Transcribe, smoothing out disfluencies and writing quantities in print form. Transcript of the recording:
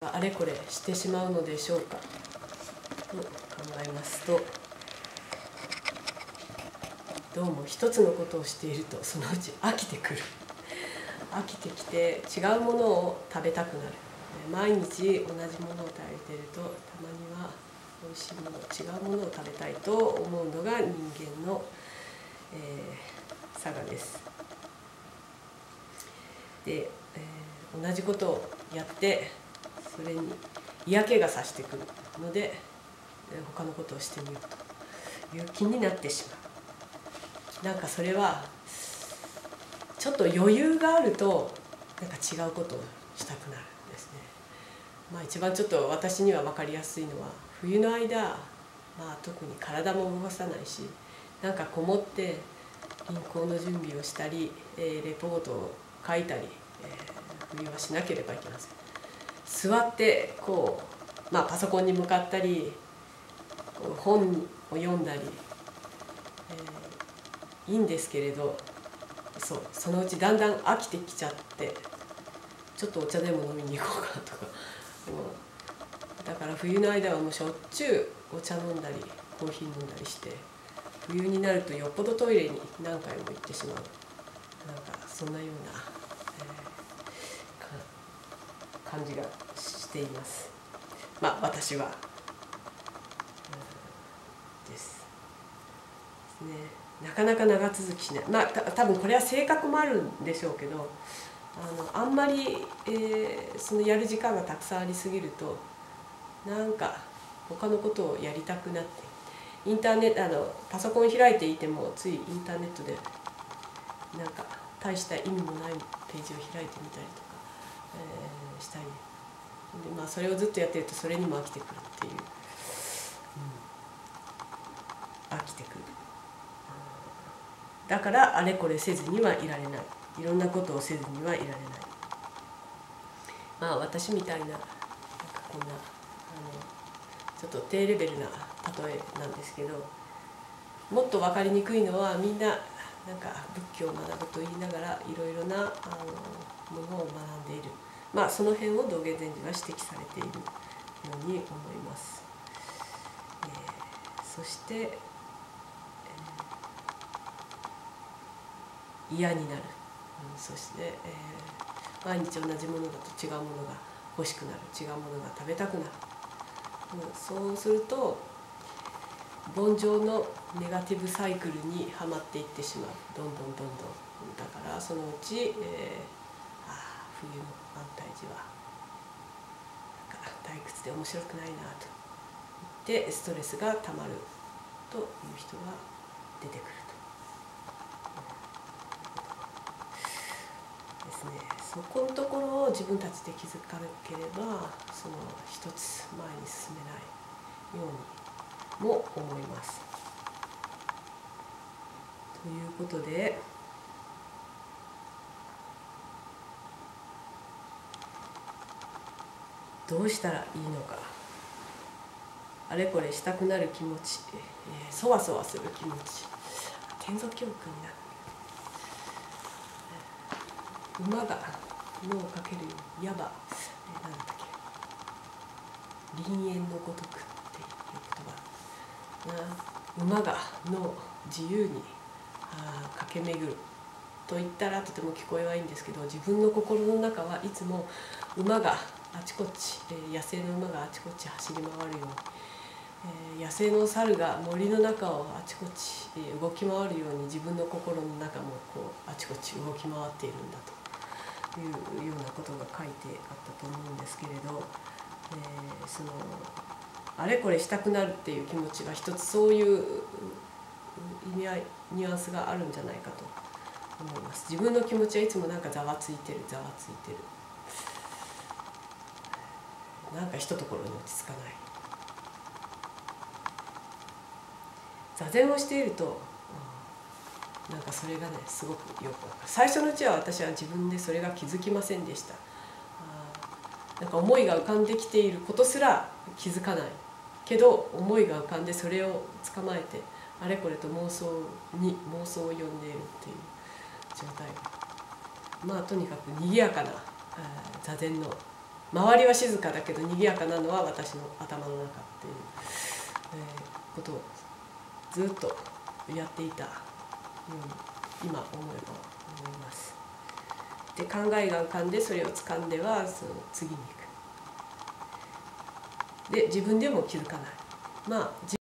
あれこれしてしまうのでしょうかと考えますと、どうも一つのことをしているとそのうち飽きてくる。飽きてきて違うものを食べたくなる。毎日同じものを食べていると、たまには美味しいもの、違うものを食べたいと思うのが人間の、差がです。で、同じことをやってそれに嫌気がさしてくるので、他のことをしてみようという気になってしまう。なんかそれはちょっと余裕があるとなんか違うことをしたくなるんですね。一番ちょっと私には分かりやすいのは、冬の間、特に体も動かさないし、なんかこもって銀行の準備をしたり、レポートを書いたり、冬はしなければいけません。座ってこう、パソコンに向かったり本を読んだり、いいんですけれど、そのうちだんだん飽きてきちゃって、ちょっとお茶でも飲みに行こうかとか、だから冬の間はもうしょっちゅうお茶飲んだりコーヒー飲んだりして、冬になるとよっぽどトイレに何回も行ってしまう、なんかそんなような、感じがしています。私は、ですね。なかなか長続きしない。多分これは性格もあるんでしょうけど、あんまり、そのやる時間がたくさんありすぎると、なんか他のことをやりたくなって、インターネットパソコン開いていてもついインターネットでなんか大した意味もないページを開いてみたりとか、したりで、それをずっとやってるとそれにも飽きてくるっていう、飽きてくる。だからあれこれせずにはいられない。いろんなことをせずにはいられない。私みたいな、こんなちょっと低レベルな例えなんですけど、もっと分かりにくいのは、みんななんか仏教を学ぶと言いながらいろいろなものを学んでいる。その辺を道元禅師は指摘されているように思います。そして、嫌になる。そして、毎日同じものだと違うものが欲しくなる、違うものが食べたくなる。そうすると凡情のネガティブサイクルにはまっていってしまう。どんどん。だからそのうち、冬の安泰寺はなんか退屈で面白くないなと言ってストレスがたまるという人が出てくるとですね。そこのところを自分たちで気づかなければ、その一つ前に進めないようにも思います。ということで、どうしたらいいのか。あれこれしたくなる気持ち、そわそわする気持ち、天蔵教訓になる。馬が脳をかけるように、矢ば、何だっけ、林縁のごとくっていう言葉。馬が脳自由に駆け巡ると言ったらとても聞こえはいいんですけど、自分の心の中はいつも馬があちこち、野生の馬があちこち走り回るように、野生の猿が森の中をあちこち動き回るように、自分の心の中もあちこち動き回っているんだというようなことが書いてあったと思うんですけれど、そのあれこれしたくなるっていう気持ちは一つそういう意味合い、ニュアンスがあるんじゃないかと思います。自分の気持ちはいつもなんかざわついてる、なんかひとところに落ち着かない。座禅をしていると、なんかそれがね、すごくよく分かる。最初のうちは私は自分でそれが気づきませんでした。なんか思いが浮かんできていることすら気づかないけど、思いが浮かんでそれを捕まえてあれこれと妄想を呼んでいるっていう状態。とにかく賑やかな座禅の周りは静かだけど賑やかなのは私の頭の中っていう、ことをずっとやっていたように今思えば思います。で考えが浮かんでそれを掴んではその次に行く。で自分でも気づかない。まあ